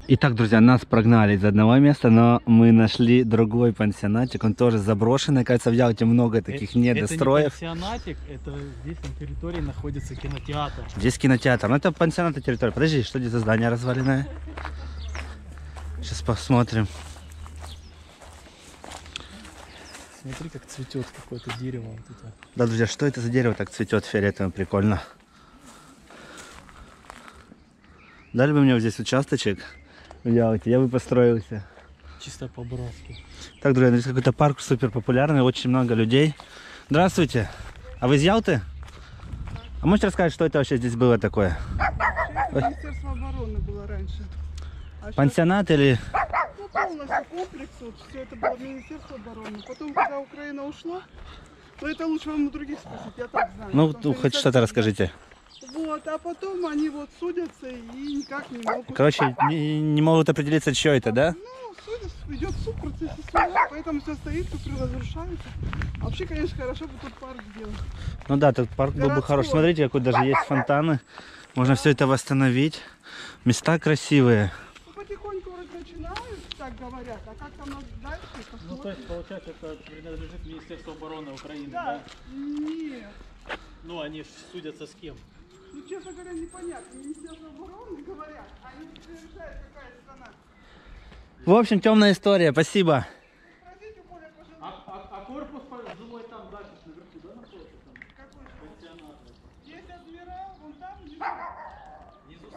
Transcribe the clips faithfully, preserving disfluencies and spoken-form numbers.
Итак, друзья, нас прогнали из одного места, но мы нашли другой пансионатик. Он тоже заброшенный. Кажется, в Ялте много таких это, недостроев. Это не пансионатик, это здесь на территории находится кинотеатр. Здесь кинотеатр. Ну это пансионатная территория. Подожди, что здесь за здание разваленное? Сейчас посмотрим. Смотри, как цветет какое-то дерево. Вот это. Да, друзья, что это за дерево так цветет фиолетовым? Прикольно. Дали бы мне вот здесь участочек в Ялте, я бы построился. Чисто по-братски. Так, друзья, здесь какой-то парк супер популярный, очень много людей. Здравствуйте. А вы из Ялты? А можете рассказать, что это вообще здесь было такое? Это Министерство обороны было раньше. А Пансионат или... Ну, полностью комплекс, вот, все это было Министерство обороны. Потом, когда Украина ушла, ну это лучше вам у других спросить, я так знаю. Ну, Потому хоть что что-то расскажите. Вот, а потом они вот судятся и никак не могут. Короче, не, не могут определиться, что это, да? Ну, судятся, идет суд, процесс суда, поэтому все стоит, все разрушается. А вообще, конечно, хорошо бы тут парк сделать. Ну да, тут парк был бы Городской. хороший. Смотрите, какой даже есть фонтаны. Можно все это восстановить. Места красивые. Ну, потихоньку вроде начинают, так говорят, а как там дальше? Ну, то есть, получается, это принадлежит Министерству обороны Украины, да? Да, нет. Ну, они ж судятся с кем? Ну, честно говоря, непонятно. Министерство обороны говорят, а не решает, какая страна. В общем, темная история. Спасибо. Спросите у Коля, пожалуйста. А, а, а корпус жилой там дальше, наверху, да, находится там? Какой же? Пансионат. Есть адмирал, вон там внизу.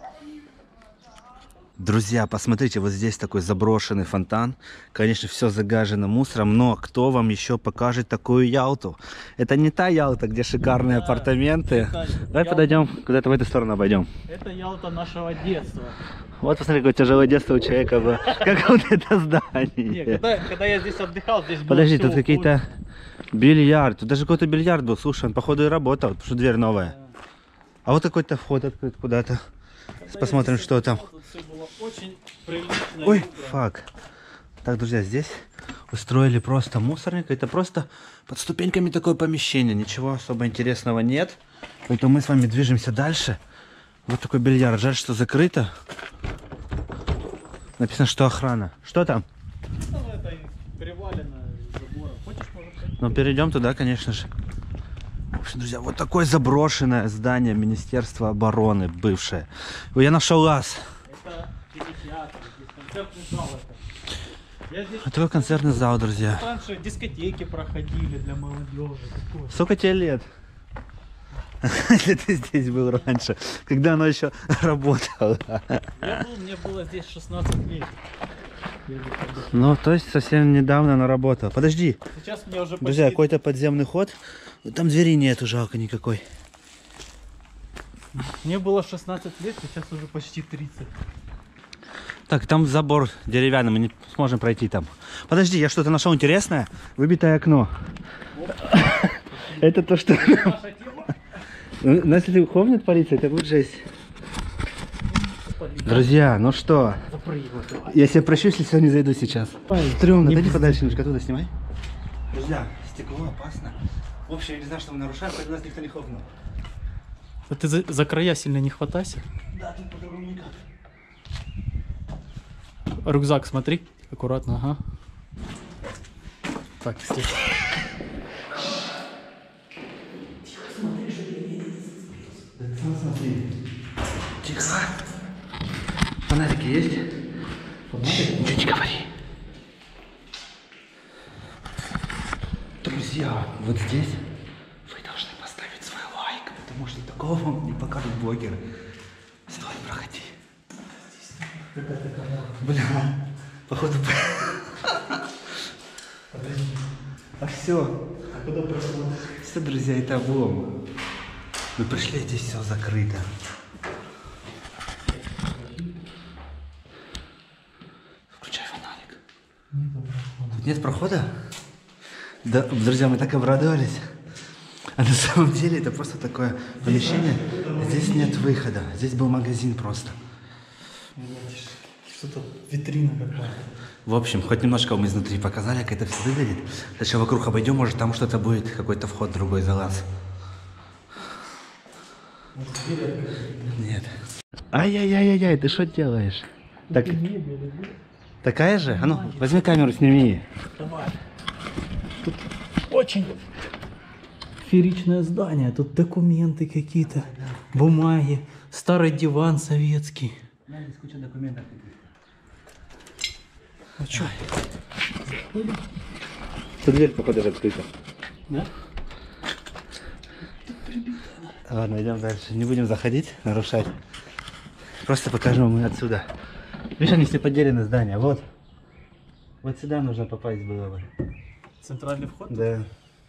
Друзья, посмотрите, вот здесь такой заброшенный фонтан. Конечно, все загажено мусором, но кто вам еще покажет такую Ялту? Это не та Ялта, где шикарные Да, апартаменты. это Давай Ялта. подойдем, куда-то в эту сторону обойдем. Это Ялта нашего детства. Вот посмотри, какое тяжелое детство у человека было. Как вот это Не, здание. когда, когда я здесь отдыхал, здесь было Подожди, всё тут какие-то бильярд. Тут даже какой-то бильярд был. Слушай, он походу и работал, потому что дверь новая. А вот какой-то вход открыт куда-то. Когда Посмотрим, я здесь что там. отдыхал, тут всё было очень прилично. Ой, и убрано. фак. Так, друзья, здесь устроили просто мусорник. Это просто под ступеньками такое помещение. Ничего особо интересного нет. Поэтому мы с вами движемся дальше. Вот такой бильярд. Жаль, что закрыто. Написано, что охрана. Что там? Там это привалено забором. Хочешь, может, пойти? Ну, перейдем туда, конечно же. В общем, друзья, вот такое заброшенное здание Министерства обороны, бывшее. Ой, я нашел лаз. Это кинотеатр, здесь концертный зал. Это. Я здесь А такой концертный зал, друзья. раньше дискотеки проходили для молодежи. Такое. Сколько тебе лет? Если ты здесь был раньше, когда оно еще работало. Я был, мне было здесь шестнадцать лет. Я здесь отдыхал. Ну, то есть совсем недавно оно работало. Подожди, Сейчас мне уже друзья, почти... какой-то подземный ход. Там двери нету, жалко никакой. Мне было шестнадцать лет, сейчас уже почти тридцать. Так, там забор деревянный, мы не сможем пройти там. Подожди, я что-то нашел интересное. Выбитое окно. Это то, что... Наша тема. Нас если ухомнет полиция, это будет жесть. Друзья, ну что, Запрыгивай, давай. я себе прощу, если сегодня зайду сейчас. Стрёмно, дойди подальше немножко, оттуда снимай. Друзья, стекло опасно. В общем, я не знаю, что мы нарушаем, поэтому нас никто не хлопнул. А ты за, за края сильно не хватайся. Да, тут по-другому никак. Рюкзак смотри, аккуратно, ага. Так, здесь. Тихо. Фонарики есть? Ничего не говори. Друзья, вот здесь вы должны поставить свой лайк, потому что такого вам не покажут блогеры. Стой, проходи. Бля, походу... А все. А куда проходишь? Все, друзья, это облом. Мы пришли, здесь все закрыто. Включай фонарик. Тут нет прохода? Да, друзья, мы так обрадовались. А на самом деле это просто такое помещение. Здесь нет выхода. Здесь был магазин просто. Что-то витрина какая-то. В общем, хоть немножко вам изнутри показали, как это все выглядит. Дальше вокруг обойдем, может там что-то будет, какой-то вход, другой залаз. Нет. Ай-яй-яй-яй, ты что делаешь? Так, Мебель, да? такая же? А ну, возьми камеру, сними. Давай. Тут очень фееричное здание. Тут документы какие-то, бумаги, старый диван советский. Здесь куча документов. А что? Тут дверь, походу, открыта. Да? Ладно, идем дальше. Не будем заходить, нарушать. Просто покажем вам отсюда. Видишь, они все поделены здания. Вот. Вот сюда нужно попасть было бы. Центральный вход? Да.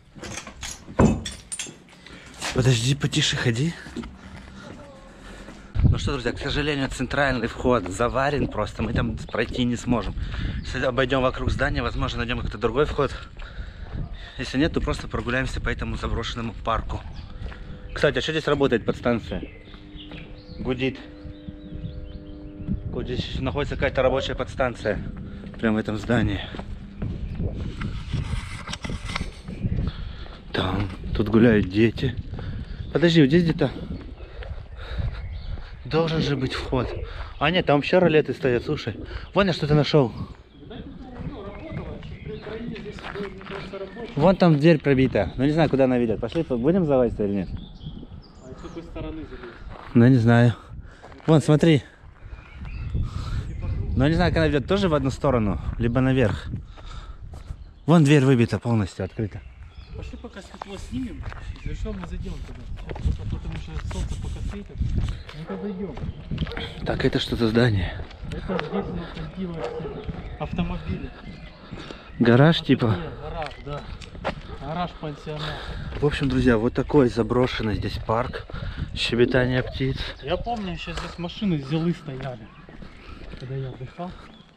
Подожди, потише ходи. Ну что, друзья, к сожалению, центральный вход заварен просто. Мы там пройти не сможем. Если обойдем вокруг здания, возможно, найдем какой-то другой вход. Если нет, то просто прогуляемся по этому заброшенному парку. Кстати, а что здесь работает подстанция? Гудит. Вот здесь находится какая-то рабочая подстанция. Прямо в этом здании. Там, тут гуляют дети. Подожди, вот здесь где-то должен же быть вход. А нет, там вообще ролеты стоят, слушай. Вон я что-то нашел. Вон там дверь пробита. Ну не знаю, куда она ведет. Пошли, будем залазить или нет? А с какой стороны залезть? Ну не знаю. Вон, смотри. Ну не знаю, как она ведет, тоже в одну сторону, либо наверх. Вон дверь выбита полностью, открыта. Пошли пока стекло снимем, если что, мы зайдем туда. Сейчас, потому что солнце пока светит. Ну-ка зайдем. Так, это что за здание? Это здесь находилось автомобили. Гараж типа? Нет, гараж, да. Гараж-пансионат. В общем, друзья, вот такой заброшенный здесь парк. Щебетание птиц. Я помню, сейчас здесь машины зелы стояли, когда я отдыхал.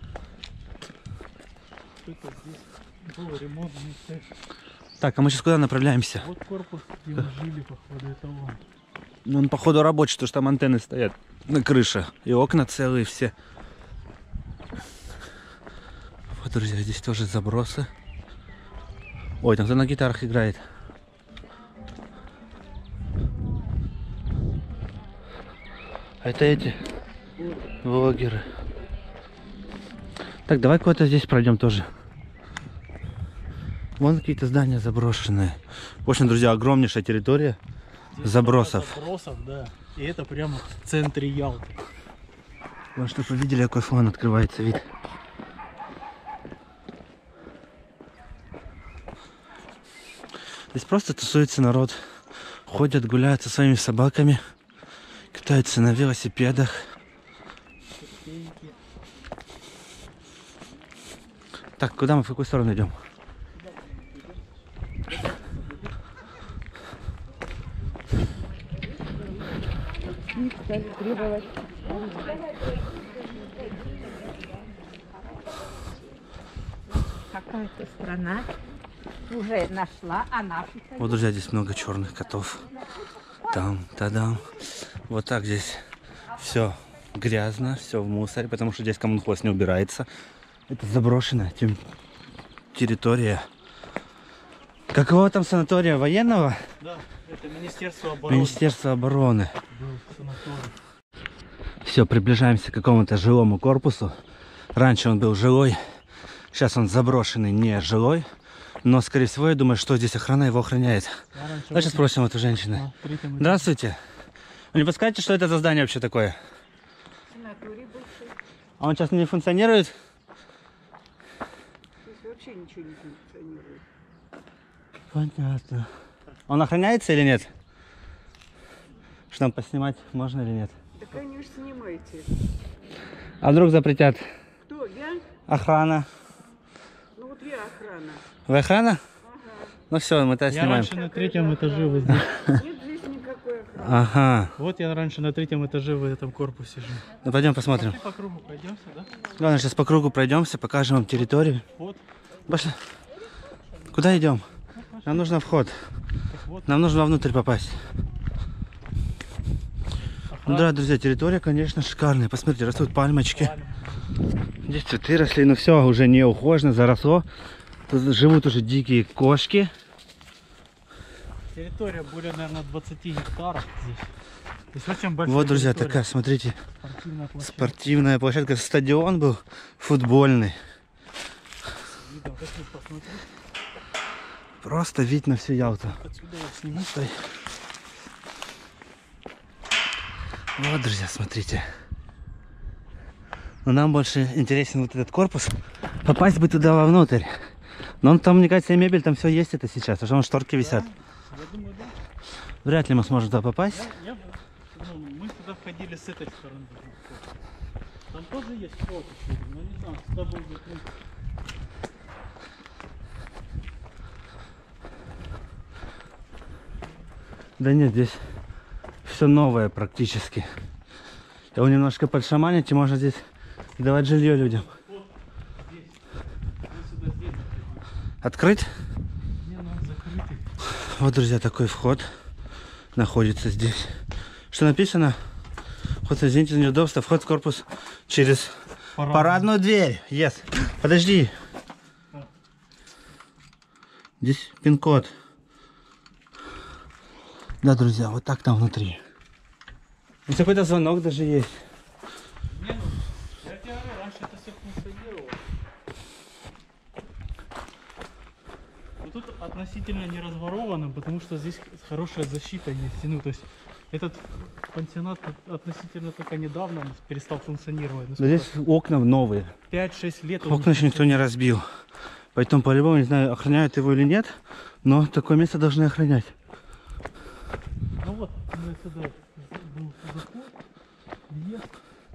Что-то здесь был ремонтный цех. Так, а мы сейчас куда направляемся? Вот корпус, где мы жили, походу, это он. Ну, он, походу, рабочий, потому что там антенны стоят на крыше. И окна целые все. Вот, друзья, здесь тоже забросы. Ой, там кто на гитарах играет. А это эти блогеры. Так, давай куда-то здесь пройдем тоже. Вон какие-то здания заброшенные. В общем, друзья, огромнейшая территория Здесь забросов. Забросов, да. И это прямо в центре Ялты. Вот, чтобы вы видели, какой фон открывается вид. Здесь просто тусуется народ. Ходят, гуляют со своими собаками. Катаются на велосипедах. Так, куда мы, в какую сторону идем? Какая-то страна уже нашла, а наши... Вот, друзья, здесь много черных котов. Там, тадам. Вот так здесь все грязно, все в мусоре, потому что здесь коммунхоз не убирается. Это заброшенная тем... территория. Какого там санатория военного? Да, это Министерство обороны. Министерство обороны. Был санаторий. Все, приближаемся к какому-то жилому корпусу. Раньше он был жилой, сейчас он заброшенный, не жилой. Но, скорее всего, я думаю, что здесь охрана его охраняет. Давай сейчас спросим эту женщину. Здравствуйте. Вы не подскажете, что это за здание вообще такое? Санаторий бывший. А он сейчас не функционирует? Здесь вообще ничего не функционирует. Понятно. Он охраняется или нет? Что нам поснимать можно или нет? Да, конечно, снимайте. А вдруг запретят? Кто? Я? Охрана. Ну вот я охрана. Вы охрана? Ага. Ну все, мы тогда Я снимаем. раньше на третьем этаже вот здесь. Нет здесь никакой охраны. Ага. Вот я раньше на третьем этаже в этом корпусе жил. Ну пойдем посмотрим. Пошли по кругу пройдемся, да? Ладно, сейчас по кругу пройдемся, покажем вам территорию. Вот. Пошли. Куда идем? Нам нужно вход. Вот. Нам нужно вовнутрь попасть. Ну да, друзья, территория, конечно, шикарная. Посмотрите, растут пальмочки. Здесь цветы росли, но все уже не ухожено, заросло. Тут живут уже дикие кошки. Территория более, наверное, двадцати гектаров здесь. Здесь очень большая Вот, друзья, территория. такая, смотрите, Спортивная площадка. спортивная площадка. Стадион был футбольный. Видно, вот если посмотреть, Просто вид на всю Ялту. отсюда я сниму. Стой. Вот, друзья, смотрите. Но нам больше интересен вот этот корпус. Попасть бы туда вовнутрь. Но он там, мне кажется, и мебель, там все есть это сейчас. Уже вон шторки висят. Я думаю, да. Вряд ли мы сможем туда попасть. Я, я, ну, мы туда входили с этой стороны. Там тоже есть вход, но не знаю, сюда был закрыт. Да нет, здесь все новое практически. Его немножко подшаманить, и можно здесь давать жилье людям. Открыть? Не, ну он закрытый. Вот, друзья, такой вход находится здесь. Что написано? Вход, извините за неудобство. Вход в корпус через Парадную. парадную дверь. Yes. Подожди. Здесь пин-код. Да, друзья, вот так там внутри. Здесь какой-то звонок даже есть. Не, ну, я тебе говорю, раньше это все функционировало. Но тут относительно не разворовано, потому что здесь хорошая защита есть. Ну, то есть этот пансионат относительно только недавно перестал функционировать. Ну, Но здесь окна новые. пять-шесть лет. он Окна еще никто не разбил. Поэтому по-любому, не знаю, охраняют его или нет, но такое место должны охранять. Ну вот, мы сюда был заход, въезд.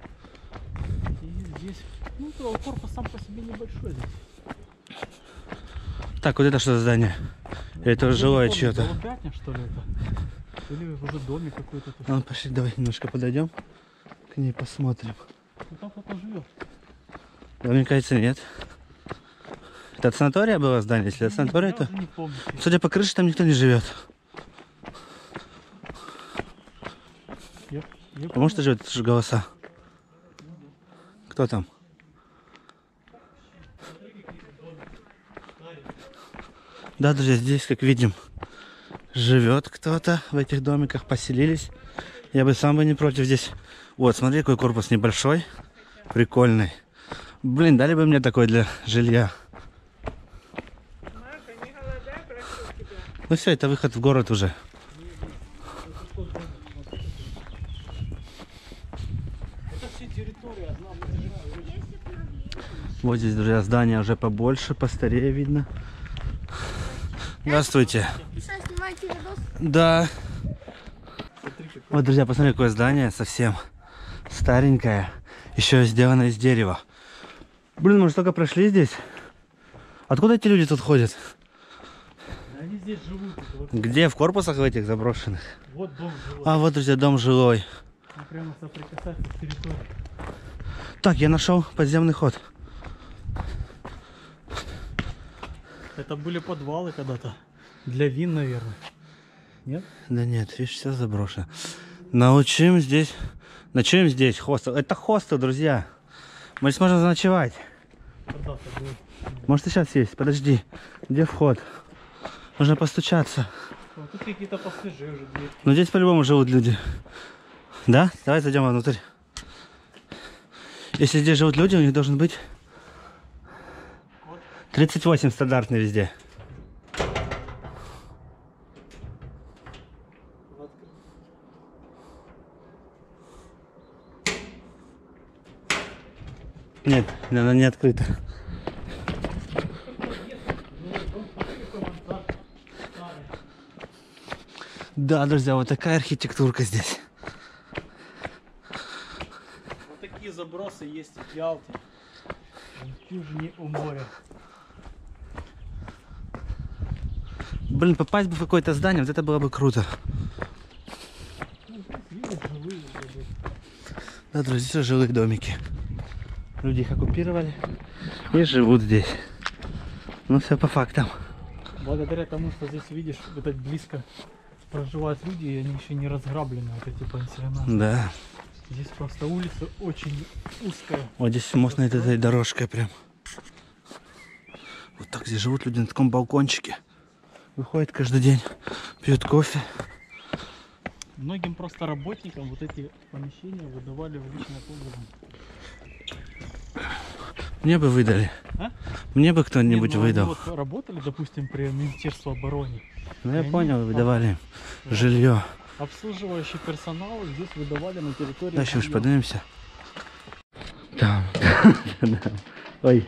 И здесь, ну, то корпус сам по себе небольшой здесь. Так, вот это что за здание? Или это Я не жилое помню, чье-то? голубятня, что ли, это? Или уже домик какой-то тут. Ну, пошли, давай немножко подойдем к ней, посмотрим. Ну, там кто-то живет. Да, мне кажется, нет. Это от санатория было здание? Если от санатория, Я то... уже не помню. Судя по крыше, там никто не живет. Я, я А может, живет? Это же голоса. Кто там? Да, друзья, здесь, как видим, живет кто-то в этих домиках, поселились. Я бы сам бы не против здесь. Вот, смотри, какой корпус небольшой, прикольный. Блин, дали бы мне такой для жилья. Маша, не голодай, прошу тебя. Ну все, это выход в город уже. Это все территория одна. мы же- Вот здесь, друзья, здание уже побольше, постарее видно. Здравствуйте. Что, снимаете видос? Да. Смотри, какой. Вот, друзья, посмотри, какое здание совсем старенькое. Еще сделано из дерева. Блин, мы же только прошли здесь. Откуда эти люди тут ходят? Да они здесь живут. это Вот, Где? В корпусах в этих заброшенных? вот дом жилой. А, вот, друзья, дом жилой. Мы прямо соприкасаться с территорией. Так, я нашел подземный ход. Это были подвалы когда-то. Для вин, наверное. Нет? Да нет, видишь, все заброшено. Научим здесь... Ночуем здесь, хостел. Это хостел, друзья. Мы сможем заночевать. Когда-то был. Может, и сейчас есть. Подожди. Где вход? Нужно постучаться. Вот тут какие-то пассажиры уже дверь. Но здесь по-любому живут люди. Да? Давай зайдем внутрь. Если здесь живут люди, у них должен быть тридцать восемь стандартный везде. Нет, она не открыта. Да, друзья, вот такая архитектурка здесь. Вот такие забросы есть в Ялте. В южине у моря. Блин, попасть бы в какое-то здание, вот это было бы круто. Видишь, живые уже. Да, друзья, здесь жилые домики. Люди их оккупировали и живут здесь. Ну, все по фактам. Благодаря тому, что здесь, видишь, вот так близко проживают люди, и они еще не разграблены, вот эти пансионаты. Да. Здесь просто улица очень узкая. Вот здесь можно идти этой дорожкой прям. Вот так здесь живут люди на таком балкончике. Выходят каждый день, пьют кофе. Многим просто работникам вот эти помещения выдавали в личное пользование. Мне бы выдали. А? Мне бы кто-нибудь Не, ну, они выдал. вот работали, допустим, при Министерстве обороны. Ну я они понял, там- выдавали Вот. жилье. Обслуживающий персонал здесь выдавали на территории. Дальше уж жилья. поднимемся. Там. Да. Ой.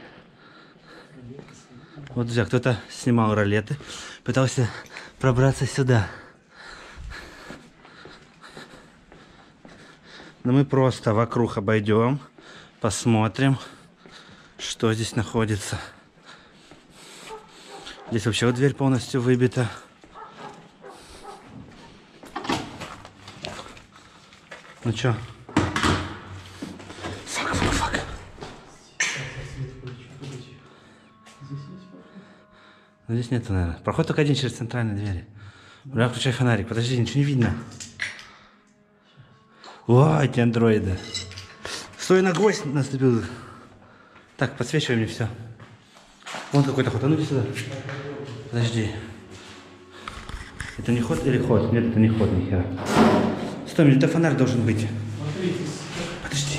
Вот, друзья, кто-то снимал ролеты, пытался пробраться сюда. Но мы просто вокруг обойдем, посмотрим, что здесь находится. Здесь вообще вот дверь полностью выбита. Ну чё? Фак, фак, фак. Ну, здесь нету, наверное. Проход только один через центральные двери. Бля, включай фонарик. Подожди, ничего не видно. О, эти андроиды. Стой, на гвоздь наступил. Так, подсвечивай мне все. Вон какой-то ход. А ну иди сюда. Подожди. Это не ход или ход? Нет, это не ход, нихера. Стой, мне это фонарь должен быть. Подожди.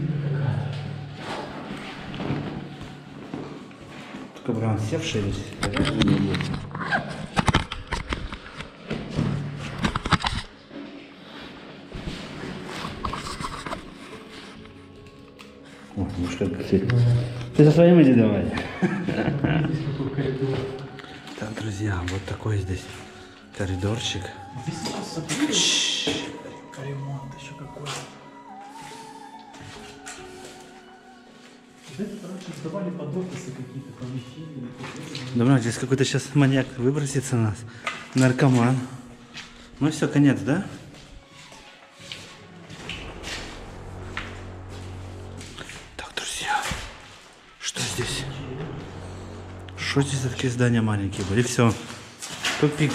Только, бля, он севший или здесь? О, ну что ты? Ты со своим иди давай. Так, друзья, вот такой здесь коридорчик. Здесь сейчас смотри, ремонт еще какой. Здесь раньше сдавали под офисы какие-то помещения. Думаю, здесь какой-то сейчас маньяк выбросится на нас. Наркоман. Ну все, конец, да? Так, друзья, что здесь? Что здесь за такие здания маленькие были? Все. Тупик.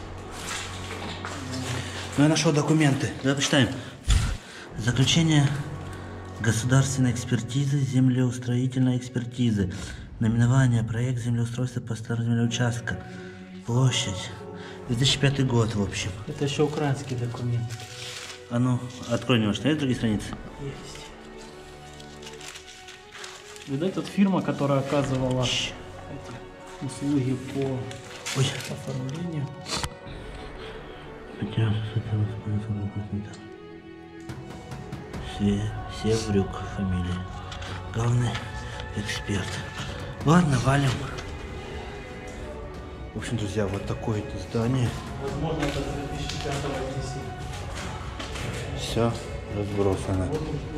Ну, я нашел документы. Давай почитаем. Заключение государственной экспертизы, землеустроительной экспертизы. Наименование, проект землеустройства по старому земельного участка. Площадь. две тысячи пятый год, в общем. Это еще украинский документ. А ну, открой немножко. Есть другие страницы? Есть. Видать, тут фирма, которая оказывала Чш. эти услуги по Ой. оформлению. Хотя, Се, Севрюк фамилия. Главный эксперт. Ладно, валим. В общем, друзья, вот такое это здание. Возможно, это две тысячи пятого здесь. Все разбросано.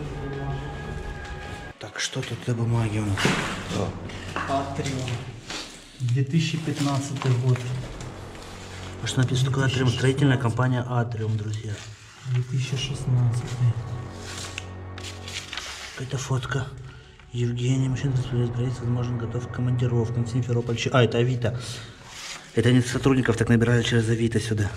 Так, что тут для бумаги у нас? Атриум. две тысячи пятнадцатый год. А что написано такое Атриум? Строительная компания Атриум, друзья. две тысячи шестнадцатый. Какая-то фотка. Евгений, мужчина, строительство, возможно, готов к командировкам в Симферополь. А, это Авито. Это они сотрудников так набирали через Авито сюда.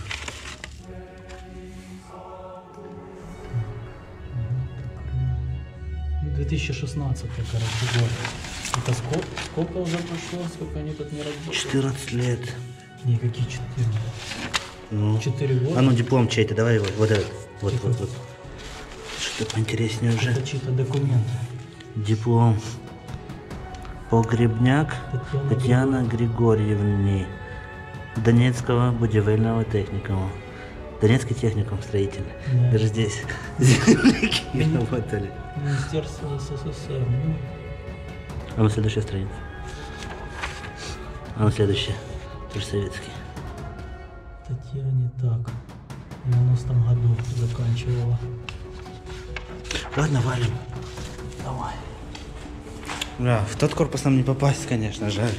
две тысячи шестнадцатый, короче, год. Это сколько, сколько уже прошло, сколько они тут не работают? четырнадцать лет. Не, какие четыре? Ну. Четыре года? А ну диплом чей-то, давай его. Вот этот. Вот, вот, вот. Что-то поинтереснее уже. Это чьи-то документы. Диплом. Погребняк Татьяна Татьяна Григорьевны. Донецкого будивельного техникума. Донецкий техникум строительный. Да. Даже здесь земляки работали. Министерство СССР. Ну, А ну следующая страница. А ну следующая. Тоже советский. Татьяне так. В девяностом году заканчивала. Ладно, валим. Давай. Да, в тот корпус нам не попасть, конечно, жаль.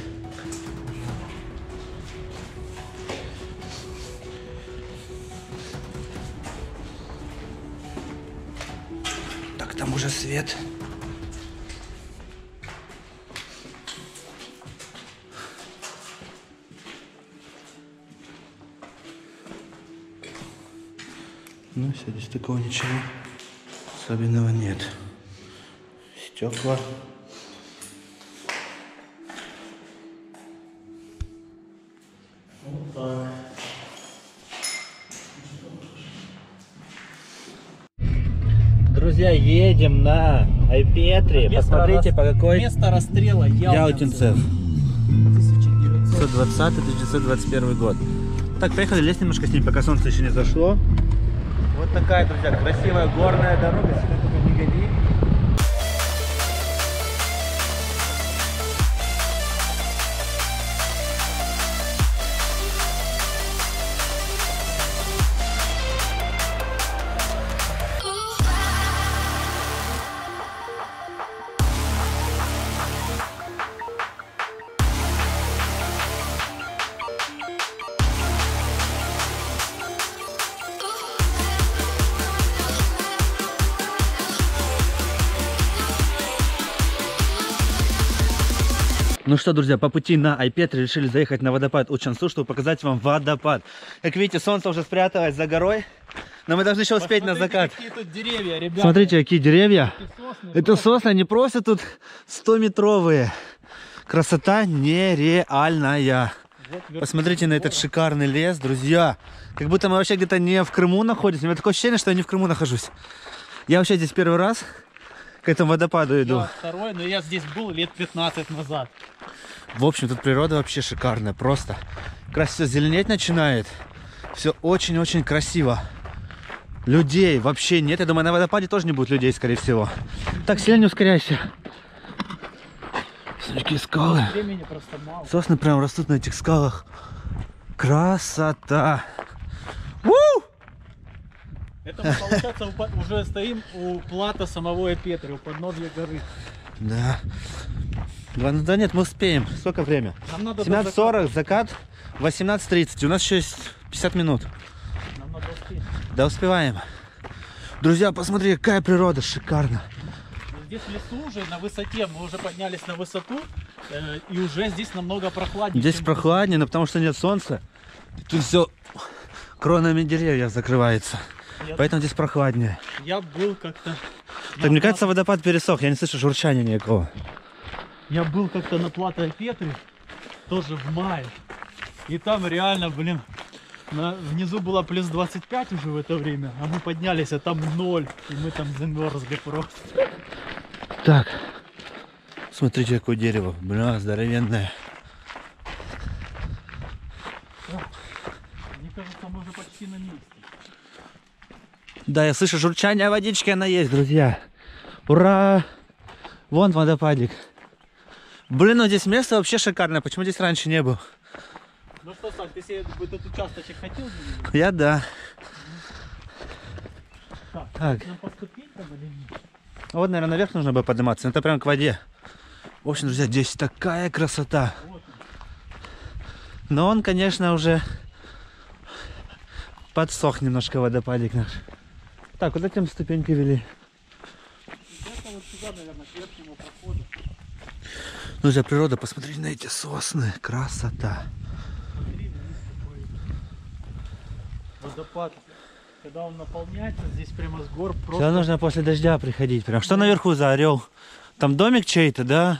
Так, там уже свет. Ну, все, здесь такого ничего особенного нет. Стекла. Вот так. друзья, едем на Айпетри. Посмотрите, рас... по какой... Место расстрела Ялтинцев. тысяча девятьсот тысяча девятьсот двадцатый — тысяча девятьсот двадцать первый год. Так, поехали, лезть немножко с ним, пока солнце еще не зашло. Вот такая, друзья, красивая горная дорога, сюда только не гони. Ну что, друзья, по пути на Айпетри решили заехать на водопад Учансу, чтобы показать вам водопад. Как видите, солнце уже спряталось за горой, но мы должны еще успеть на закат. Какие тут деревья, ребята. Смотрите, какие деревья. Сосны, Это сосны, они просто тут стометровые. Красота нереальная. вот Посмотрите на этот шикарный лес, друзья. Как будто мы вообще где-то не в Крыму находимся. У меня такое ощущение, что я не в Крыму нахожусь. Я вообще здесь первый раз к этому водопаду иду. Я второй, но я здесь был лет пятнадцать назад. В общем, тут природа вообще шикарная, просто. Как раз все зеленеть начинает. Все очень-очень красиво. Людей вообще нет. Я думаю, на водопаде тоже не будет людей, скорее всего. Так, сильно не ускоряйся. Смотри, какие скалы. Времени просто мало. Сосны прям растут на этих скалах. Красота. У! Это мы, получается, у- уже стоим у плата самого Айпетри, у подножья горы. Да. Ладно, да нет, мы успеем. Сколько время? Нам надо до семнадцать сорок, закат восемнадцать тридцать. У нас еще есть пятьдесят минут. заката. Нам надо успеть. Да, успеваем. Друзья, посмотри, какая природа, шикарно. Здесь в лесу уже на высоте, мы уже поднялись на высоту, э, и уже здесь намного прохладнее. Здесь чем прохладнее, но потому что нет солнца. Тут все кронами деревьев закрывается. Я, Поэтому здесь прохладнее. я был как-то... Так, мне кажется, водопад пересох. Я не слышу журчания никакого. Я был как-то на плато Айпетри, тоже в мае. И там реально, блин, на, внизу было плюс двадцать пять уже в это время, а мы поднялись, а там ноль. И мы там замерзли просто. Так, смотрите, какое дерево. Бля, здоровенное. Мне кажется, мы уже почти на месте. Да, я слышу журчание водички, она есть, друзья. Ура! Вон водопадик. Блин, ну здесь место вообще шикарное. Почему здесь раньше не был? Ну что, Сань, ты себе этот участочек хотел видеть? Я да. Так, Так. нам поступить там или нет? Вот, наверное, наверх нужно бы подниматься. Это прям к воде. В общем, друзья, здесь такая красота. Вот он. Но он, конечно, уже подсох немножко, водопадик наш. Так, куда там ступеньки вели? Это вот сюда, наверное, к верхнему проходу. Друзья, природа, посмотрите на эти сосны. Красота. Смотри, вниз такой водопад. Когда он наполняется, здесь прямо с гор Сюда просто... нужно после дождя приходить. Прям. Что наверху за орел? Там домик чей-то, да?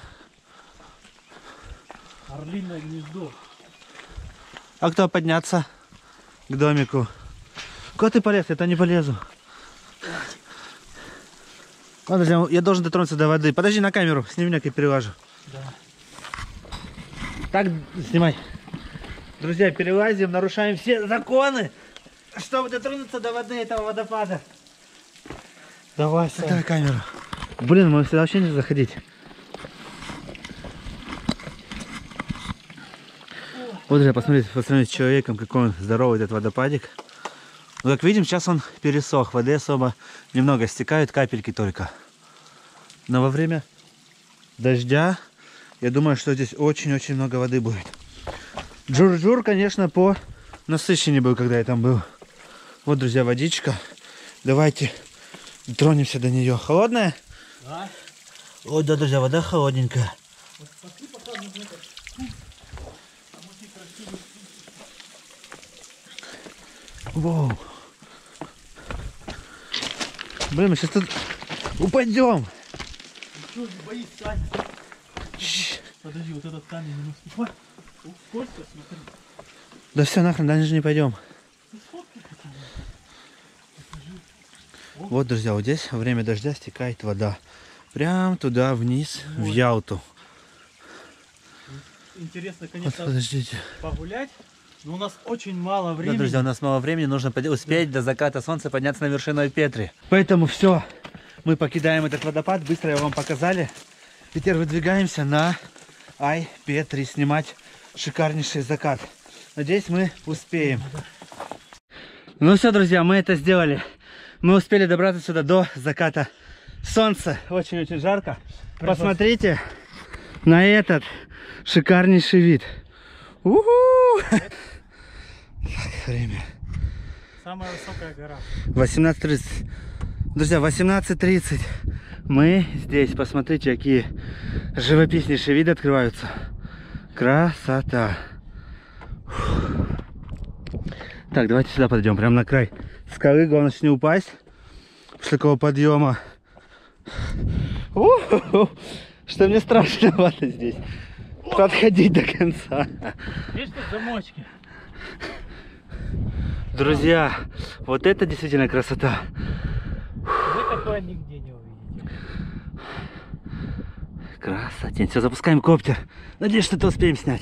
Орлиное гнездо. А кто подняться к домику? Куда ты полез? Я-то не полезу. Ладно, друзья, я должен дотронуться до воды. Подожди на камеру, сними меня, как я перелажу. Да. Так, снимай. Друзья, перелазим, нарушаем все законы, чтобы дотронуться до воды этого водопада. Давай, Сань. Давай камеру. Блин, мы сюда вообще не заходить. Вот, друзья, посмотрите, по сравнению с человеком, какой он здоровый этот водопадик. Ну, как видим, сейчас он пересох. Воды особо немного стекают, капельки только. Но во время дождя, я думаю, что здесь очень-очень много воды будет. Джур-джур, конечно, по насыщеннее был, когда я там был. Вот, друзья, водичка. Давайте тронемся до нее. Холодная? Да. Ой, да, друзья, вода холодненькая. Воу. Блин, мы сейчас тут упадем. Что, не боись, Саня? Подожди, вот этот камень не наступай. Сколько, смотри. Да все, нахрен, дальше не пойдем. Вот, друзья, вот здесь во время дождя стекает вода. Прям туда вниз, вот. В Ялту. Интересно, конечно, вот, подождите. Погулять, но у нас очень мало времени. Да, друзья, у нас мало времени, нужно успеть да. до заката солнца подняться на вершину Ай-Петри. Поэтому все, мы покидаем этот водопад, быстро его вам показали. Теперь выдвигаемся на Ай-Петри снимать шикарнейший закат. Надеюсь, мы успеем. Ну все, друзья, мы это сделали. Мы успели добраться сюда до заката солнца. Очень-очень жарко. Посмотрите на этот шикарнейший вид. У-ху! Так, время. Самая высокая гора. восемнадцать тридцать. Друзья, восемнадцать тридцать. Мы здесь. Посмотрите, какие живописнейшие виды открываются. Красота. Фух. Так, давайте сюда подойдем, прямо на край скалы. Главное не упасть после такого подъема. У-ху-ху. Что мне страшновато здесь подходить до конца. Видишь, тут замочки. Друзья, вот это действительно красота. Вы такое нигде не увидите. Красотень. Все, запускаем коптер. Надеюсь, что это успеем снять.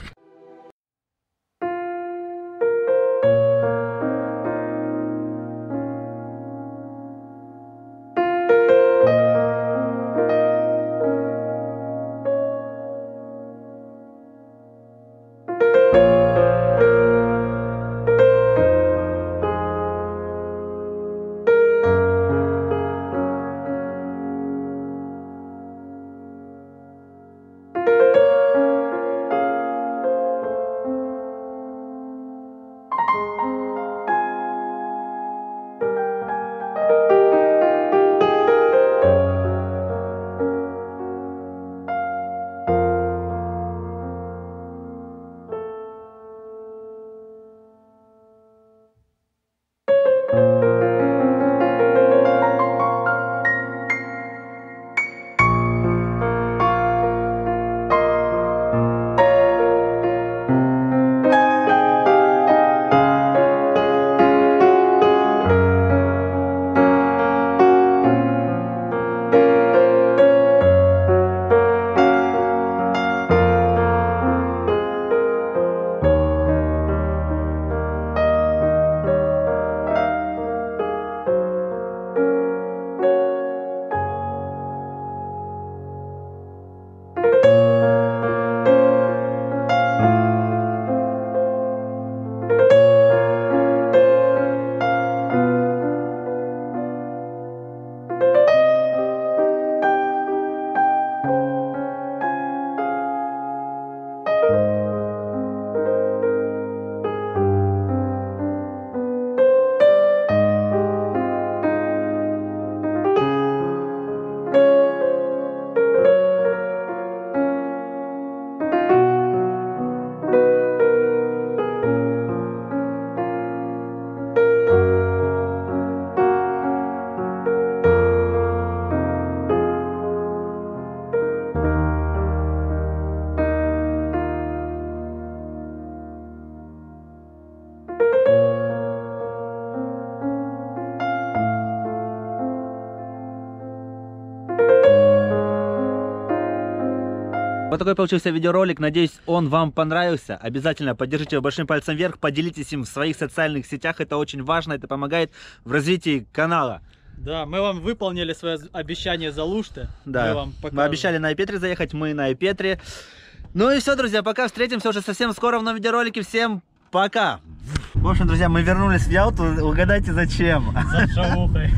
Вот такой получился видеоролик. Надеюсь, он вам понравился. Обязательно поддержите его большим пальцем вверх, поделитесь им в своих социальных сетях. Это очень важно, это помогает в развитии канала. Да, мы вам выполнили свое обещание за Лушты. Да, мы, вам мы обещали на Ай-Петри заехать, мы на Ай-Петри. Ну и все, друзья, пока, встретимся уже совсем скоро в новом видеоролике. Всем пока! В общем, друзья, мы вернулись в Ялту. Угадайте, зачем? За шавухой.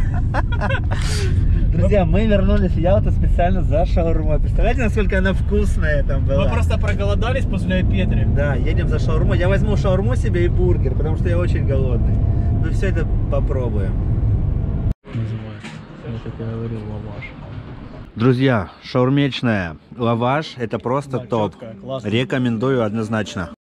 Друзья, мы вернулись в Ялту специально за шаурмой. Представляете, насколько она вкусная там была? Мы просто проголодались после Ай-Петри. Да, едем за шаурмой. Я возьму шаурму себе и бургер, потому что я очень голодный. Мы все это попробуем. Называется, я так и говорил, лаваш. Друзья, шаурмечная лаваш, это просто Да, топ. четко, классно. Рекомендую однозначно.